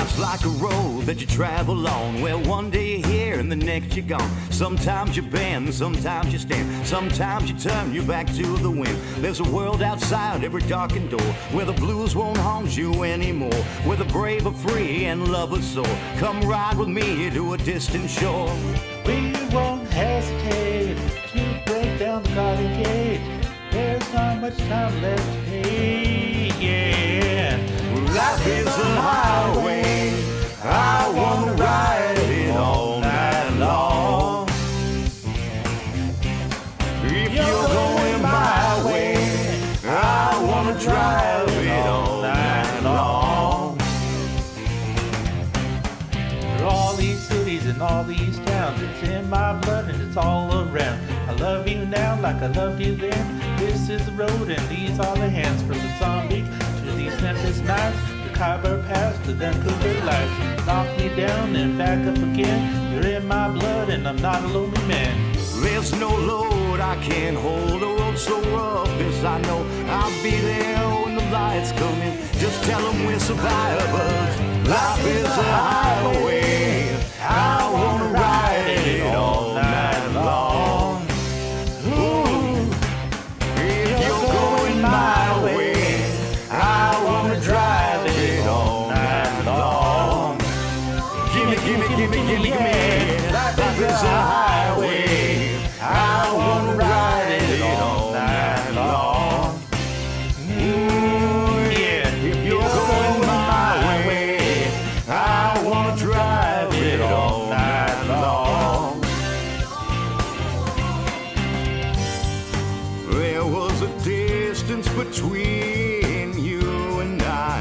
Life's like a road that you travel on, where one day you're here and the next you're gone. Sometimes you bend, sometimes you stand, sometimes you turn your back to the wind. There's a world outside every darkened door, where the blues won't haunt you anymore, where the brave are free and lovers soar. Come ride with me to a distant shore. We won't hesitate to break down the garden gate. There's not much time left to pay, yeah. Life is a highway, I wanna ride it all night long. If you're going my way, I wanna drive it all night long. Through all these cities and all these towns, it's in my blood and it's all around. I love you now like I loved you then. This is the road and these are the hands. From the zombie to these Memphis nights, the Khyber Pass, the Vancouver lights. Knock me down and back up again. You're in my blood and I'm not a lonely man. There's no load I can't hold, a road so rough, this I know. I'll be there when the lights come in, just tell them we're survivors. Life is a highway, I wanna ride it all night long. Ooh, if you're going my way, I wanna drive it all night long. Gimme, gimme, gimme, gimme, gimme. Life is a highway, I wanna ride it all night long. Ooh, yeah, if you're going my way, I wanna drive it all night long. There was a distance between you and I,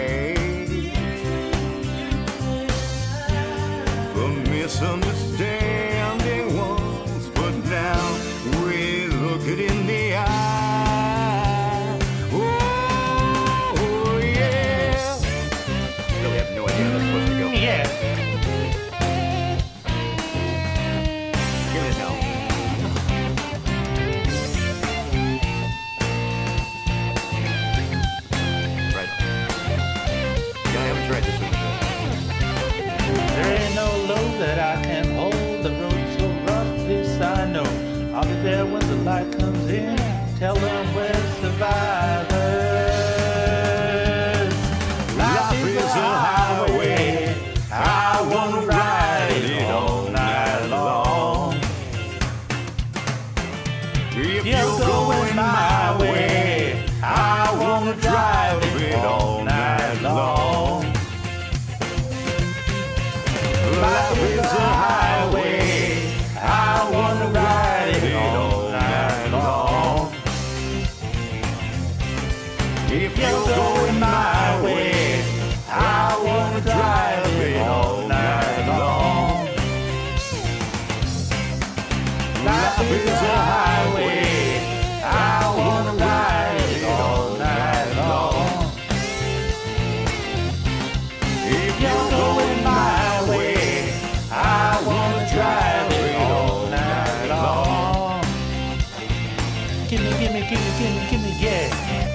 a misunderstanding once, but now we look it in the eye. Oh, yeah. Really have no idea how that's supposed to go. Yeah. Give it now. Right on. Yeah, I haven't tried this one. There ain't no load that I can hold. The road's so rough, this I know. I'll be there when the light comes in. Tell them we're survivors. Life is a highway, I wanna ride it all night long. If you're going my way, I wanna drive it all night long. Life is a highway, I wanna ride it all night long. If you're going my way, I wanna drive it all night long. Life is a highway, I wanna ride it all night long. If you're going my way, I wanna drive it all night long. Gimme, gimme, gimme, gimme, gimme, yeah.